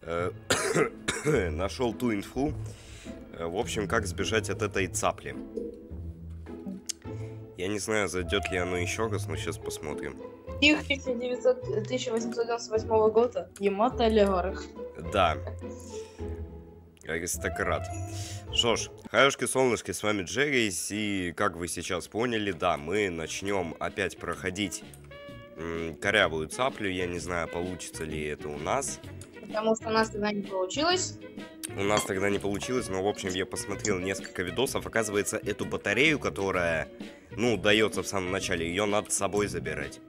Э, Нашел ту инфу. В общем, как сбежать от этой цапли. Я не знаю, зайдет ли оно еще раз, но сейчас посмотрим. Их 1898 года. Ямато олигарх. Да. Аристократ. Что ж, хаюшки, солнышки, с вами Джеррис, и как вы сейчас поняли, да, мы начнем опять проходить корявую цаплю. Я не знаю, получится ли это у нас. Потому что у нас тогда не получилось. У нас тогда не получилось, но, в общем, я посмотрел несколько видосов. Оказывается, эту батарею, которая, дается в самом начале, ее надо с собой забирать.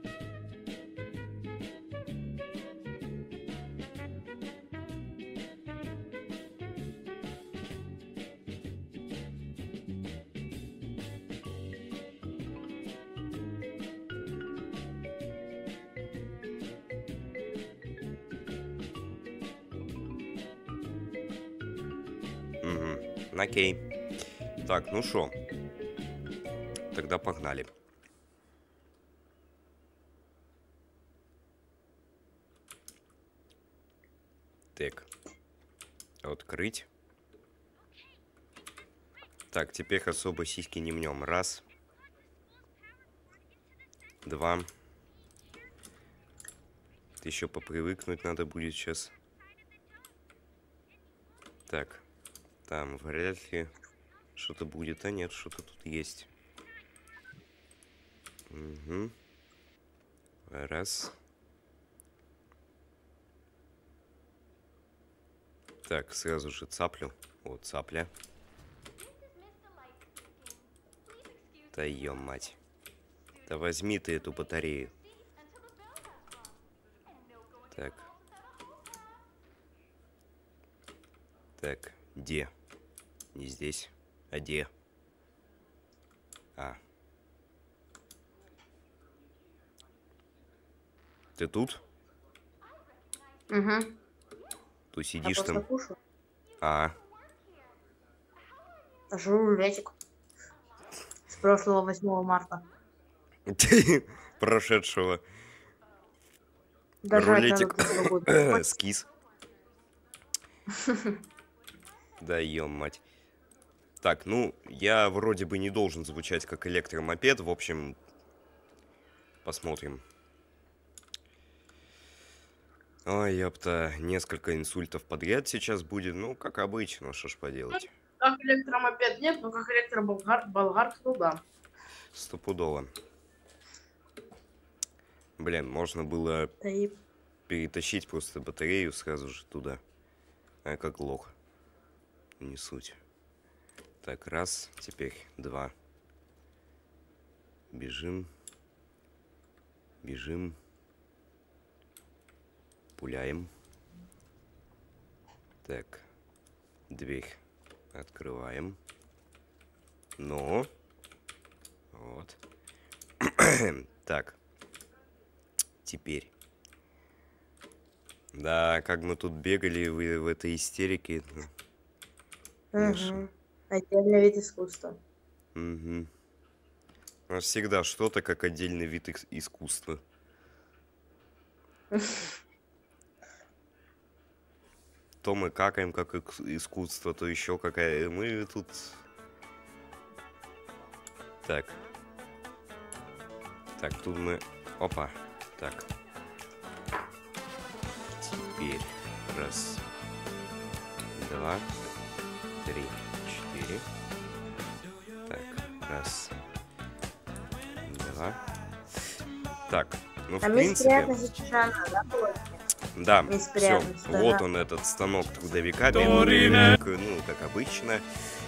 Окей. Так, ну шо. Тогда погнали. Так. Открыть. Так, теперь особо сиськи не мнем. Раз. Два. Еще попривыкнуть надо будет сейчас. Так. Там вряд ли что-то будет. А нет, что-то тут есть. Угу. Раз. Так, сразу же цаплю. Вот, цапля. Да ё мать. Да возьми ты эту батарею. Так. Так, где? Не здесь, а где? А. Ты тут? Угу. Ты сидишь там? Кушаю. А. Жру рулетик. С прошлого 8 марта. Прошедшего. Даже Рулетик. Скис. Да ё мать. Так, я вроде бы не должен звучать как электромопед. В общем, посмотрим. Ой, ёпта, несколько инсультов подряд сейчас будет. Ну, как обычно, что ж поделать. Как электромопед нет, но как электроболгарка, то да. Стопудово. Блин, можно было перетащить просто батарею сразу же туда. А как лох. Не суть. Так, раз, теперь два. Бежим. Бежим. Пуляем. Так. Дверь открываем. Ну. Вот. Так. Теперь. Да, как мы тут бегали в этой истерике. Угу. Отдельный вид искусства. Угу. У нас всегда что-то как отдельный вид искусства. То мы какаем как искусство, то еще какая. Мы тут... Так. Так, тут мы... Опа. Так. Теперь. Раз. Два. Три. 4. Так, раз. Два. Так, в принципе... Да, все, вот он, этот станок трудовика, как обычно.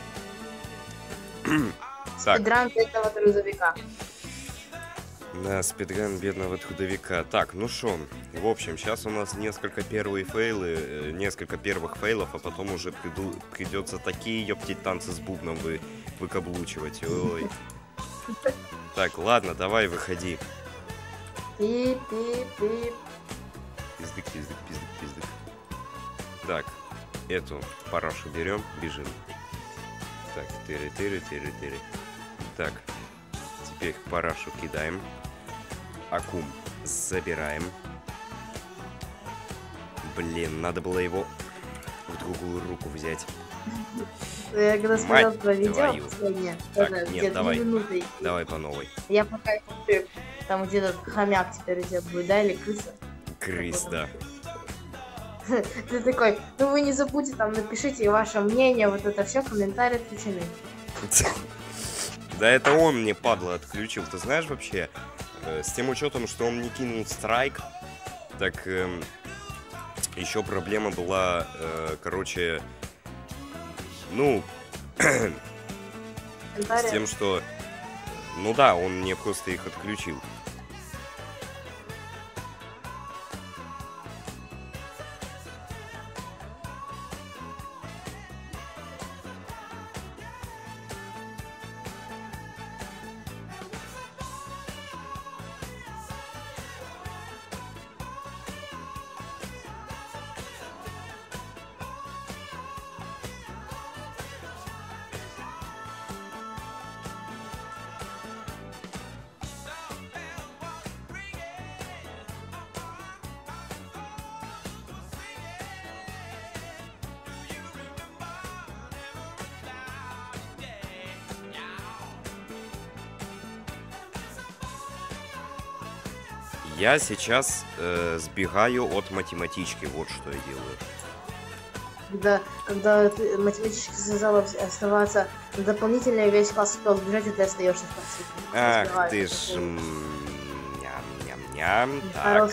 Спидран бедного трудовика. Да, спидран бедного трудовика. Так, ну шо, в общем, сейчас у нас несколько первых фейлов, а потом уже придется такие, ёптить, танцы с бубном выкаблучивать. Ой. Так, ладно, давай, выходи. Пип-пип-пип. Пиздык. Так, эту парашу берем, бежим. Так, тыры. Так, теперь парашу кидаем. Акум забираем. Блин, надо было его в другую руку взять. Я когда смотрел твое видео твою. последнее, Так, даже нет, где-то давай. 2 минуты, Давай по новой. я пока смотрю, там где этот хомяк теперь у тебя будет, да, или крыса? Крыс, да. Ты такой, ну вы не забудьте, там напишите ваше мнение, вот это все, комментарии отключены. Да это он мне, падла, отключил. Ты знаешь вообще, с тем учетом, что он не кинул страйк, так еще проблема была, короче, ну, с тем, что, ну да, он мне просто их отключил. Я сейчас сбегаю от математички, вот что я делаю. Когда математически сказала оставаться на дополнительную, весь класс успел сбежать, и ты остаешься в классе. Ах ты ж... Ням-ням-ням. Так.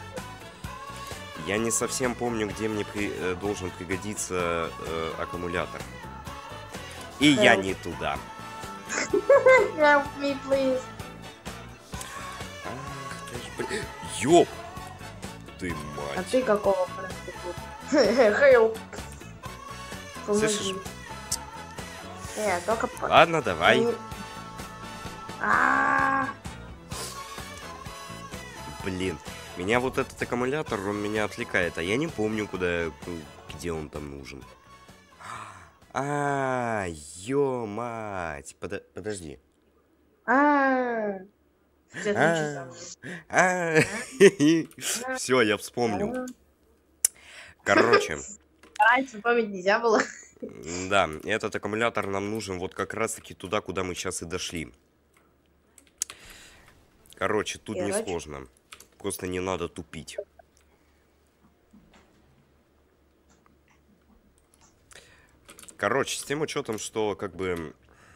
Я не совсем помню, где мне должен пригодиться аккумулятор. И я не туда. Help me, please. Ёп! Ты А мать. ты какого Help. Слышишь? Только... Ладно, давай. Блин, меня вот этот аккумулятор, он меня отвлекает, а я не помню, где он там нужен. Ё-мать. Подожди. Все, я вспомнил. Короче. Раньше помнить нельзя было. Да, этот аккумулятор нам нужен вот как раз-таки туда, куда мы сейчас и дошли. Короче, тут несложно. Просто не надо тупить. Короче, с тем учетом, что как бы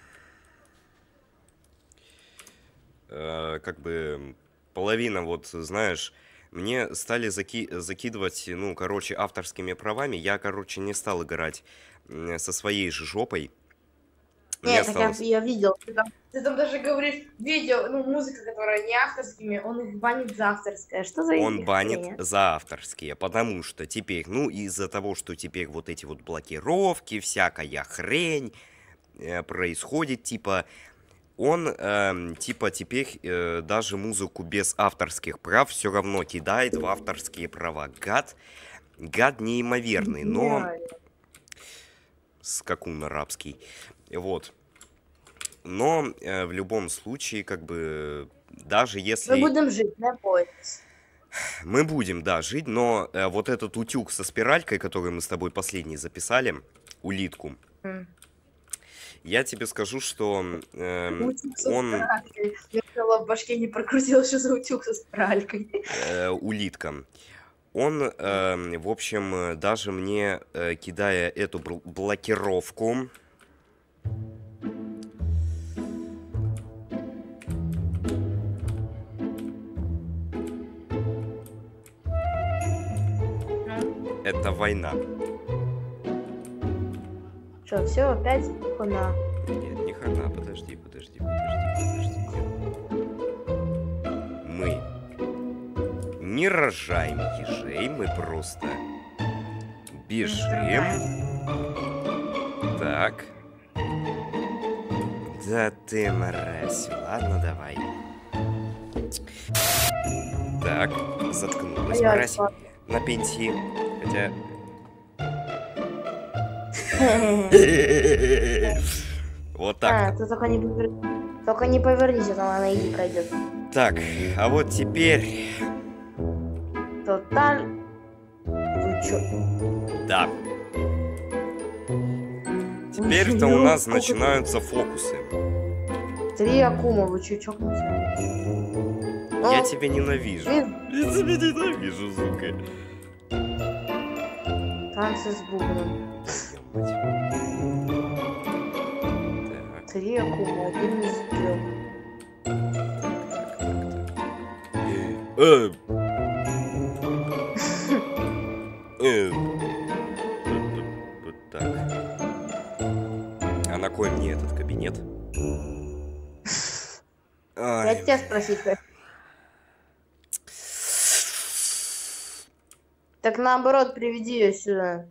половина, вот, знаешь, мне стали закидывать, ну, короче, авторскими правами. Я, короче, не стал играть со своей же жопой. Нет, так я видел. Ты там даже говоришь, видео, ну, музыка, которая не авторскими, он их банит за авторское. Что за Он банит за авторские, потому что теперь, ну, из-за того, что теперь вот эти вот блокировки, всякая хрень происходит, типа, он, типа, теперь даже музыку без авторских прав все равно кидает в авторские права. Гад неимоверный, но... Скакун арабский. Вот. Но в любом случае, как бы, даже если... Мы будем жить, не бойтесь. Мы будем, да, жить, но вот этот утюг со спиралькой, который мы с тобой последний записали, улитку, я тебе скажу, что он... Я в башке не прокрутила, что за утюг со спиралькой. Улитка. Он, в общем, даже мне, кидая эту блокировку... Это война. Что, все, опять хана? Нет, не хана, подожди. Мы не рожаем ежей, мы просто бежим. Так. Да ты мразь. Ладно, давай. Так, заткнулась мразь на пенсии. Хотя... Вот так. Ты только не повернись, а то она и не пройдет. Так, а вот теперь... Тоталь. чё? Да. Теперь-то у нас начинаются фокусы. 3 Акума, вы чё, чокнутся? Я тебя ненавижу. Я тебя ненавижу, сука. Танцы с бубном. 3 Акума, 1 не сделал. Вот так. А на кой мне этот кабинет? Я тебя спросить хочу. Так наоборот, приведи ее сюда.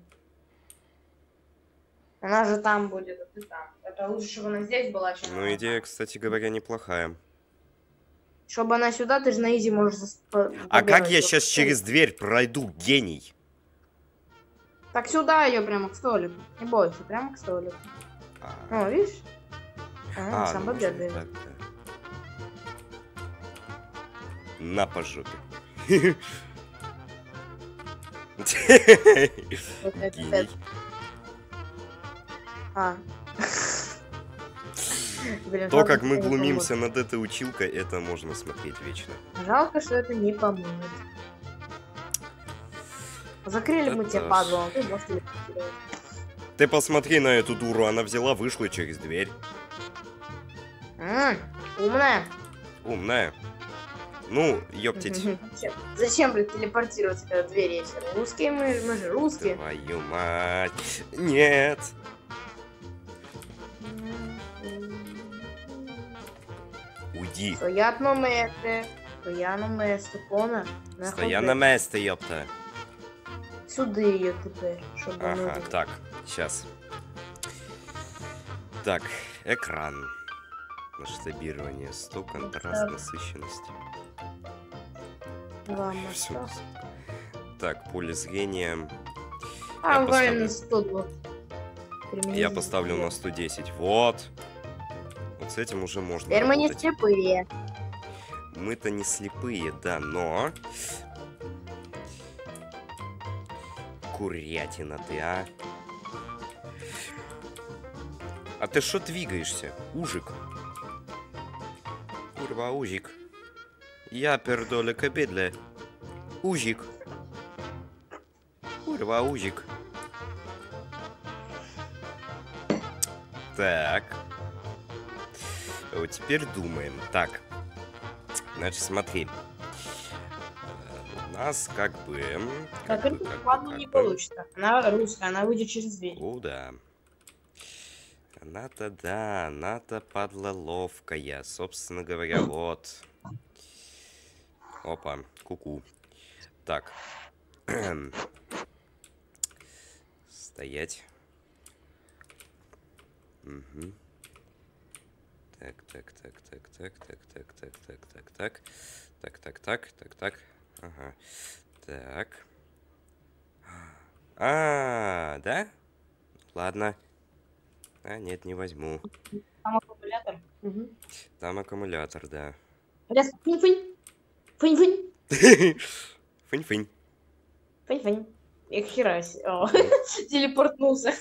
Она же там будет, а ты там. Это лучше, чтобы она здесь была, чем... Ну, идея, кстати говоря, неплохая. Чтобы она сюда, ты же на изи можешь... А как я сейчас через дверь пройду, гений? Так сюда ее прямо к столику. Не бойся, прямо к столику. О, видишь? Сам побегает. Так, да. На по жопе. Гений. Блин, то, как мы глумимся над этой училкой, это можно смотреть вечно. Жалко, что это не поможет. Закрыли мы тебе падлу, ты можешь телепортировать. Ты посмотри на эту дуру, она взяла, вышла через дверь. Умная. Умная. Ну, ёптить. Зачем, блин, телепортироваться, когда двери есть? Русские мы же русские. Твою мать. Нет. Уйди. Стоять на месте. Стоять на месте, понял? Стоять на месте, ёпта. Сюда ее теперь, чтобы... Ага, так, сейчас. Так, экран. Масштабирование 100, контраст, насыщенность. Всё. Так, поле зрения. Я поставлю на 110. Вот. Вот с этим уже можно теперь работать. Мы не слепые. Мы-то не слепые, да, но... Курятина ты, а? А ты что двигаешься? Ужик. Курва, ужик. Я пердоле кабедле. Ужик. Курва, ужик. Так. Вот теперь думаем. Так. Значит, смотри. У нас как бы... не получится. Она русская, она выйдет через дверь. О, да. Она-то, да, она-то падла ловкая. Собственно говоря, вот. Опа, ку-ку. Так. Стоять. Угу. Так. Ага. Так. Да? Ладно. А, нет, не возьму. Там аккумулятор. Угу. Там аккумулятор, да. Фынь-фынь. Фынь-фынь. Фынь-фынь. Фынь-фынь. Эх, хера себе. Телепортнулся.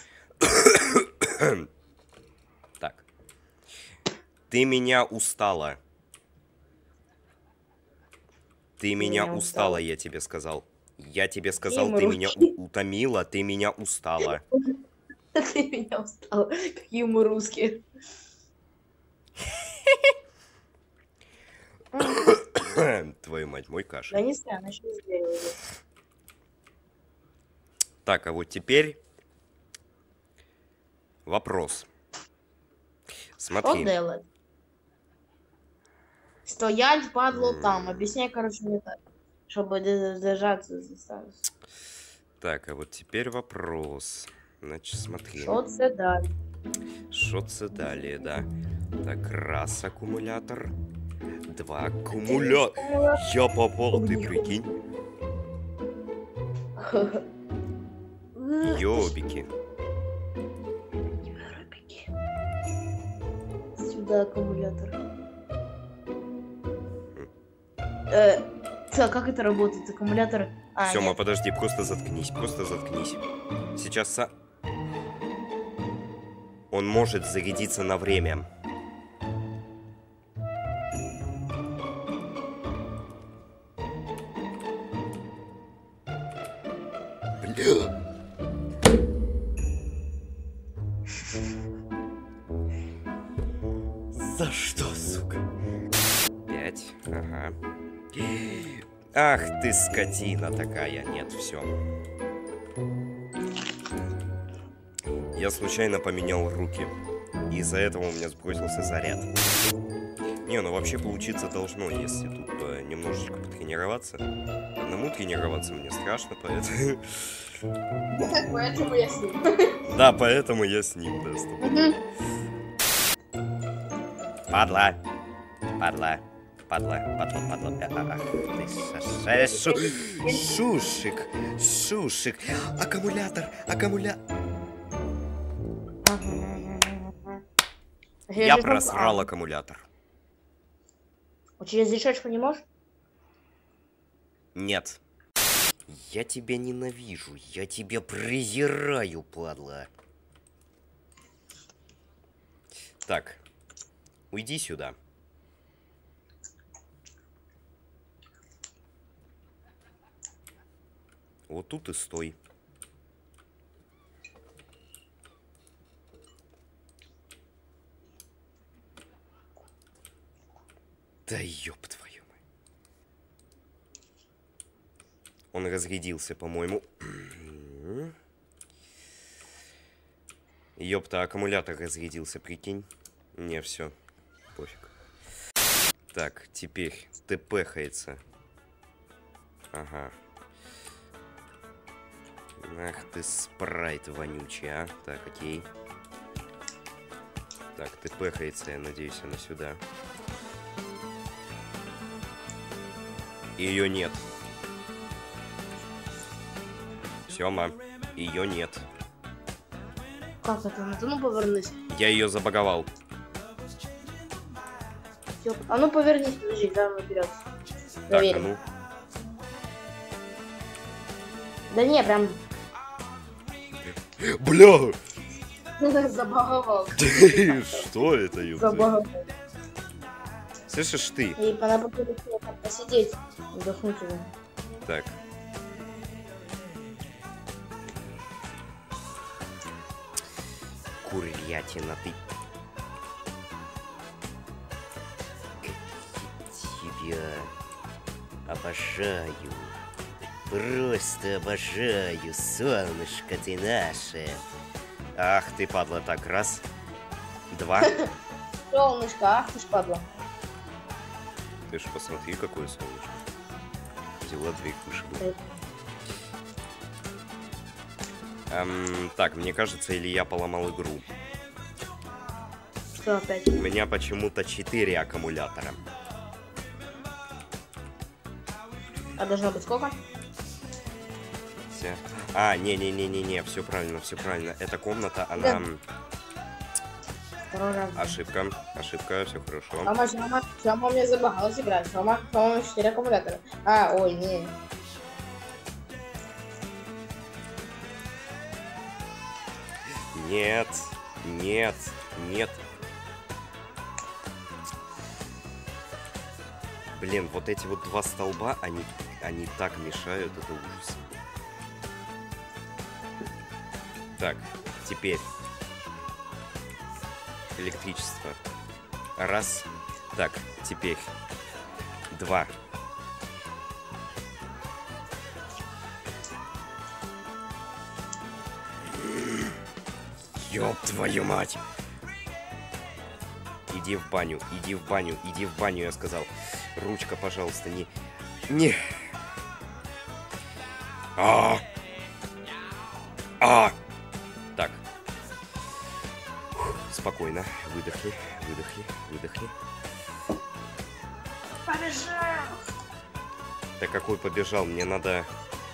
Так. Ты меня устала. Ты меня устала, я тебе сказал. Я тебе сказал, ты меня утомила, ты меня устала. Ты меня устала. Какие мы русские. Твою мать, мой кашель. Да не знаю, она еще не сделала. Так, а вот теперь вопрос. Смотри. Что делать? Стоять, падло, там. Объясняй, короче, мне так. Чтобы держаться заставить. Так, а вот теперь вопрос. Значит, смотри. Что це далі? Що це далі, да? Так, раз аккумулятор. 2 аккумулятор. Я попал, ты прикинь. Ёбики. Сюда аккумулятор. Так, как это работает? Аккумулятор Сёма, подожди, просто заткнись, просто заткнись. Сейчас он может зарядиться на время. Бля. За что, сука? 5, ага. Ах ты, скотина такая. Нет, все. Я случайно поменял руки. Из-за этого у меня сбросился заряд. Не, ну вообще получиться должно, если тут немножечко потренироваться. Одному тренироваться мне страшно, поэтому... Поэтому я с ним. Да, поэтому я с ним, да, Падла. Падла. Падла. Ах ты шушик. Шушик. Аккумулятор. Я просрал аккумулятор. Через решетку не можешь? Нет. Я тебя ненавижу. Я тебя презираю, падла. Так. Уйди сюда. Вот тут и стой. Да ёб твою мать. Он разрядился, по-моему. Ёпта, аккумулятор разрядился, прикинь. Не, все. Пофиг. Так, теперь ТПхается. Ага. Ах ты, спрайт вонючий, а. Так, окей. Так, ТПхается, я надеюсь, она сюда. Ее нет. Сёма, ее нет. Как это? Ну повернись. Я ее забаговал. Всё. А ну повернись, подожди, давай наперед. Так, а ну. Да не, прям. Бля! Забаговал. Что это, ёпта? Забаговал. Слышишь ты? И надо там посидеть, вдохнуть его. Так. Курятина ты. Тебя обожаю. Просто обожаю, солнышко ты наше. Ах ты, падла, так, раз, два. Солнышко, ах ты ж падла. Ты ж посмотри, какое солнышко. Взяла дверь, вышибла. Так, мне кажется, или я поломал игру. Что опять? У меня почему-то 4 аккумулятора. А должно быть сколько? А, не, все правильно. Эта комната, она... Да. Ошибка, все хорошо. Сама мне забагалась играть. Сама 4 аккумулятора. А, ой, не. Нет. Блин, вот эти вот два столба, они так мешают, это ужас. Так, теперь электричество. Раз. Так, теперь 2. Ёб твою мать! Иди в баню, я сказал. Ручка, пожалуйста, не... Так. Спокойно. Выдохли. Побежал! Да какой побежал? Мне надо...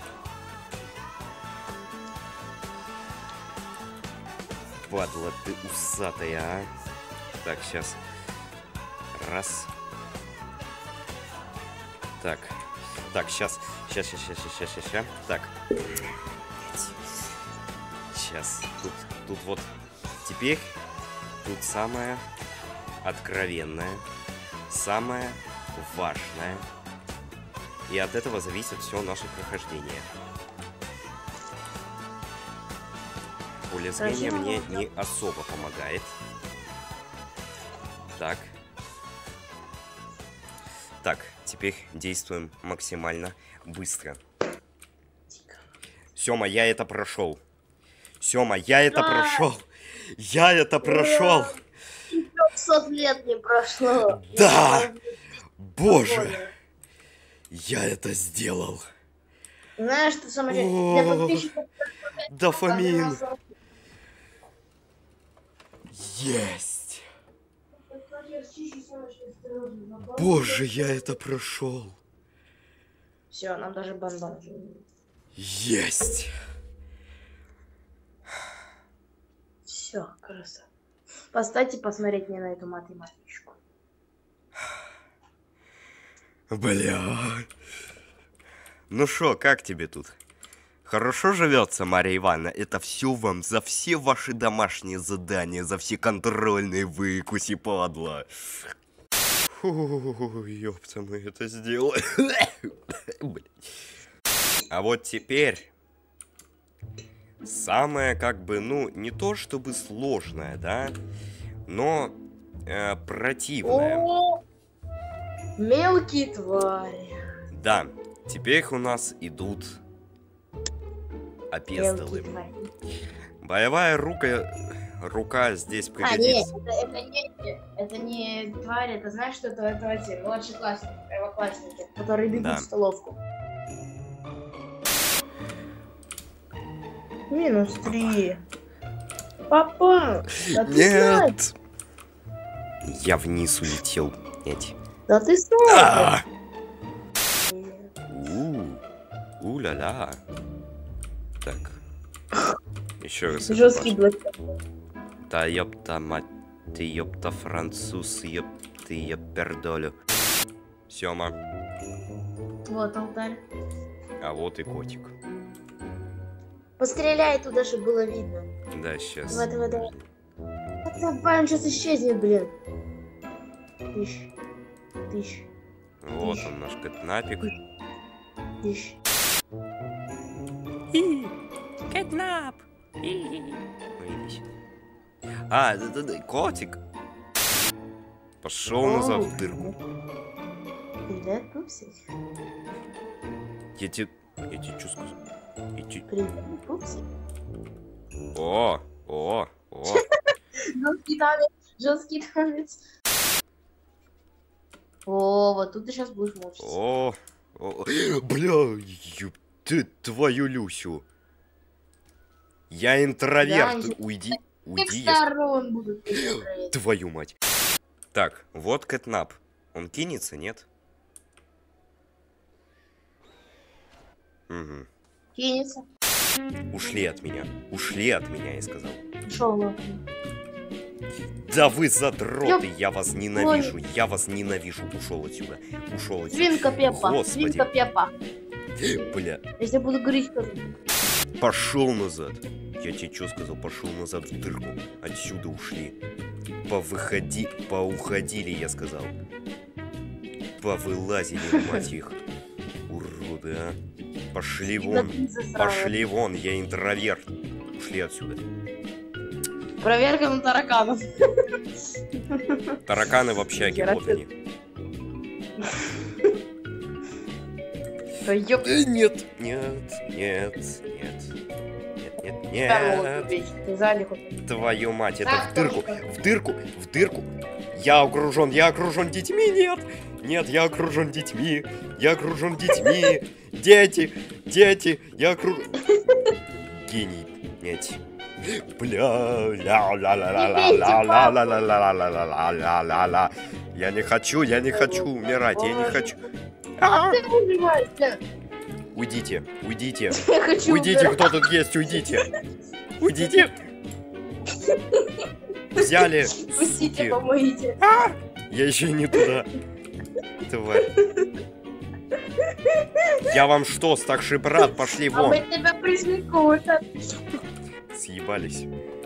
Падла ты усатая, а? Так, сейчас. Раз. Так. Так, сейчас. Так. Сейчас. Тут вот. Теперь тут самое откровенное, самое важное. И от этого зависит все наше прохождение. Поле зрения мне не особо помогает. Так. Так, теперь действуем максимально быстро. Сёма, я это прошел. Сёма, я это прошел. Я это прошел. 500 лет не прошло. Да! Боже! Я это сделал. Знаешь, что самое для подписчиков... Дофамин. Есть. Боже, я это прошел. Все, нам даже бомбан. Есть. Все, красота. Поставьте посмотреть мне на эту математичку. Бля. Ну шо, как тебе тут? Хорошо живется, Мария Ивановна? Это все вам за все ваши домашние задания, за все контрольные выкуси, падла. Фу, ёпта, мы это сделали. А вот теперь самое, как бы, ну, не то чтобы сложное, да, но противное. О, мелкие твари. Да, теперь у нас идут опездалы. Боевая рука здесь пригодится. Это не твари, это знаешь, что это эти младшеклассники, первоклассники, которые бегут в столовку. -3. Папа! Нет! Я вниз улетел. Нет. Да ты снова! У-ля-ля. Так. Еще раз. Жесткий блок. Да ёпта мать, ты ёпта француз, ёпты ёпердолю. Сёма. Вот алтарь. А вот и котик. Постреляй туда, чтобы было видно. Да, сейчас. Давай. Давай, он сейчас исчезнет, блин. Тыщ. Вот он, наш кэтнапик. Тыщ. Кэтнап! А, да, котик. Пошел назад в дырку. Привет, пупсик. Я тебе что сказал? Привет, пупсик. О. Жесткий танец. О, вот тут ты сейчас будешь мучиться. Бля, ты твою Люсю. Я интроверт, да, уйди. Сторон будут твою мать. Так, вот кэтнап. Он кинется, нет? Угу. Кинется. Ушли от меня, я сказал. Ушел. Да вы задроты, я вас ненавижу, ушел отсюда. Свинка Пеппа, Господи. свинка Пеппа. Бля. Если я буду говорить, Пошел назад. Я тебе что сказал? Пошел назад в дырку. Отсюда ушли. Поуходили, я сказал. Повылазили, мать их. Уроды, а. Пошли вон, я интроверт. Ушли отсюда. Проверка на тараканов. Тараканы в общаге, вот они. Нет. Твою мать, это в дырку. Я окружен детьми, нет, я окружен детьми. Дети, я окружен. Гений, нет. Бля, ла-ла-ла-ла-ла-ла-ла-ла-ла-ла-ла-ла-ла. Я не хочу умирать, я не хочу. Уйдите. Уйдите, кто тут есть, уйдите. Взяли, Пустите, помогите. Я еще не туда. Тварь. Я вам что, старший брат, пошли вон. А мы тебя пришли кушать. Съебались.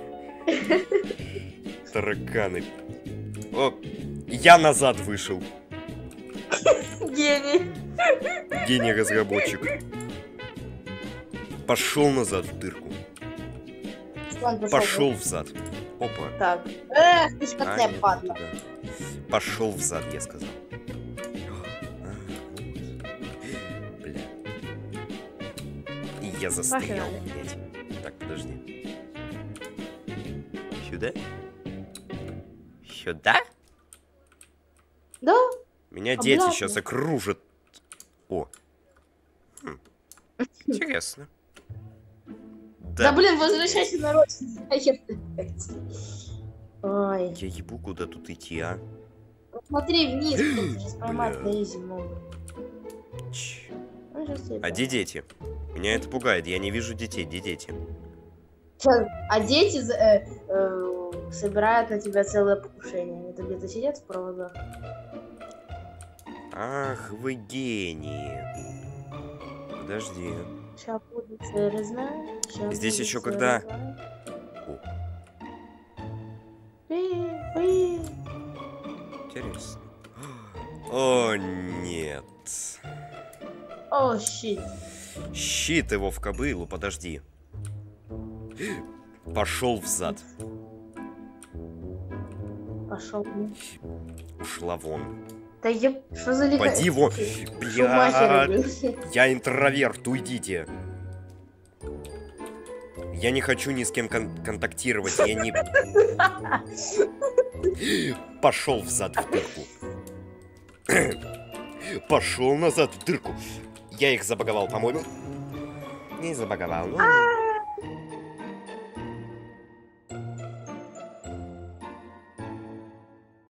Тараканы. О, я назад вышел. Гений. Гений разработчик. Пошел назад в дырку. Пошел взад. Опа. Так. Ты ж котле, падла. Пошел взад, я сказал. Бля. И я застрял, блядь. Так, подожди. Сюда? Сюда? Да. Меня дети сейчас окружат. О. Интересно. Да блин, возвращайся на родину. Ой. Я ебу, куда тут идти, а? Смотри вниз, сейчас поймать Дейзи могут. А где дети? Меня это пугает, я не вижу детей. Где дети? А дети собирают на тебя целое покушение. Они там где-то сидят в проводах. Ах, вы гении. Подожди. Сейчас буду знать. Здесь еще когда... Интересно. О, нет. О, щит. Щит его в кобылу, подожди. Пошел взад. Пошел. Ушла вон. Да я... Что за лиха... Поди вон. Бля... Я интроверт, уйдите. Я не хочу ни с кем контактировать, я не... Пошел взад в дырку. Пошел назад в дырку. Я их забаговал, по-моему. Не забаговал, ну...